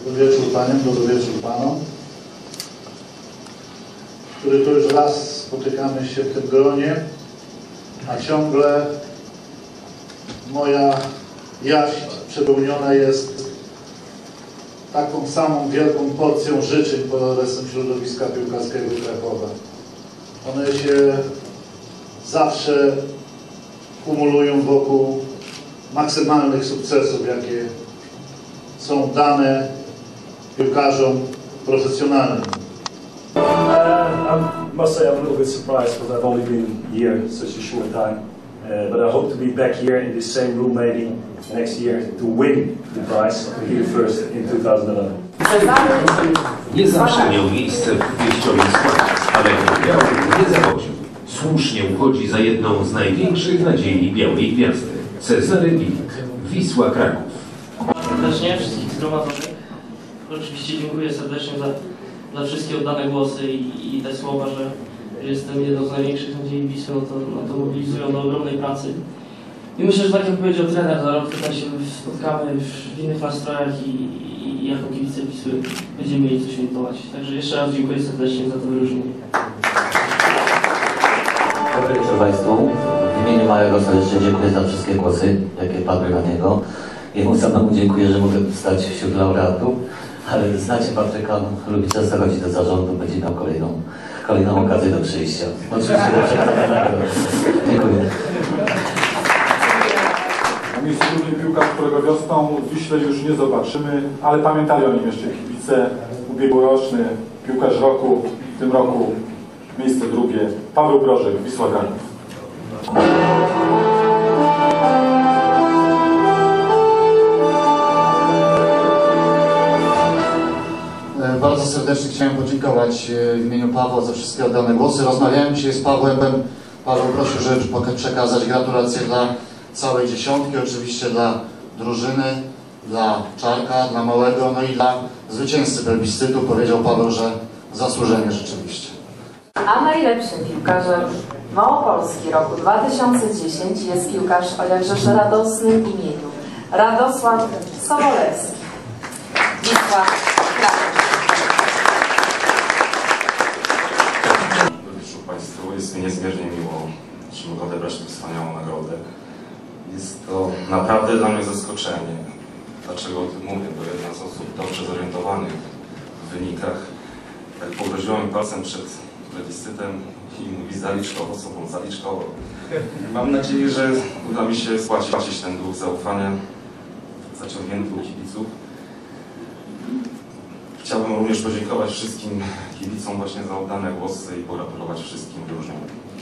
Dobry wieczór Paniom, dobry wieczór Panom, który to już raz spotykamy się w tym gronie, a ciągle moja jaźń przepełniona jest taką samą wielką porcją życzeń pod adresem środowiska piłkarskiego Krakowa. One się zawsze kumulują wokół maksymalnych sukcesów, jakie są dane piłkarzom profesjonalnym. I must say I'm a little bit surprised because I've only been here such a short time. But I hope to be back here in this same room maybe next year to win the prize here first in 2011. Nie zawsze miał miejsce w wyjściowym składzie, ale Biały nie zawodził. Słusznie uchodzi za jedną z największych nadziei Białej Gwiazdy. Cezary Wilk, Wisła Kraków. Serdecznie wszystkich zgromadzonych. Oczywiście dziękuję serdecznie za wszystkie oddane głosy i te słowa, że jestem jedną z największych nadziei Wisły, no to mobilizują do ogromnej pracy. I myślę, że tak jak powiedział trener, za rok tutaj się spotkamy w innych nastrojach i jako kibice Wisły będziemy mieli co świętować. Także jeszcze raz dziękuję serdecznie za to wyróżnienie. Dobry wieczór Państwu. W imieniu Małego serdecznie dziękuję za wszystkie głosy, jakie padły na niego. Jemu samemu dziękuję, że mogę stać wśród laureatów, ale znacie Patryka, lubi często chodzić do zarządu, będzie miał kolejną okazję do przyjścia. Oczywiście do przekazania. Dziękuję. Na miejscu drugiej piłkarz, którego wiosną w Wiśle już nie zobaczymy, ale pamiętali o nim jeszcze kibice. Ubiegłoroczny piłkarz roku, w tym roku miejsce drugie, Paweł Brożek, Wisła Kraków. Bardzo serdecznie chciałem podziękować w imieniu Pawła za wszystkie oddane głosy. Rozmawiałem dzisiaj z Pawłem. Paweł prosił, żeby przekazać gratulacje dla całej dziesiątki, oczywiście dla drużyny, dla Czarka, dla Małego, no i dla zwycięzcy plebiscytu. Powiedział Paweł, że zasłużenie rzeczywiście. A najlepszym piłkarzem Małopolski roku 2010 jest piłkarz o jakżeż radosnym imieniu Radosław Sobolewski. Wisła Kraków. Dobry wieczór Państwu. Jest mi niezmiernie miło, że mogę odebrać tę wspaniałą nagrodę. Jest to naprawdę dla mnie zaskoczenie. Dlaczego o tym mówię? Bo jedna z osób dobrze zorientowanych w wynikach tak pogroziła mi palcem przed plebiscytem i mówi: zalicz to osobą, zalicz to. Mam nadzieję, że uda mi się spłacić ten dług zaufania zaciągnięty u kibiców. Chciałbym również podziękować wszystkim kibicom właśnie za oddane głosy i pogratulować wszystkim wyróżnionym.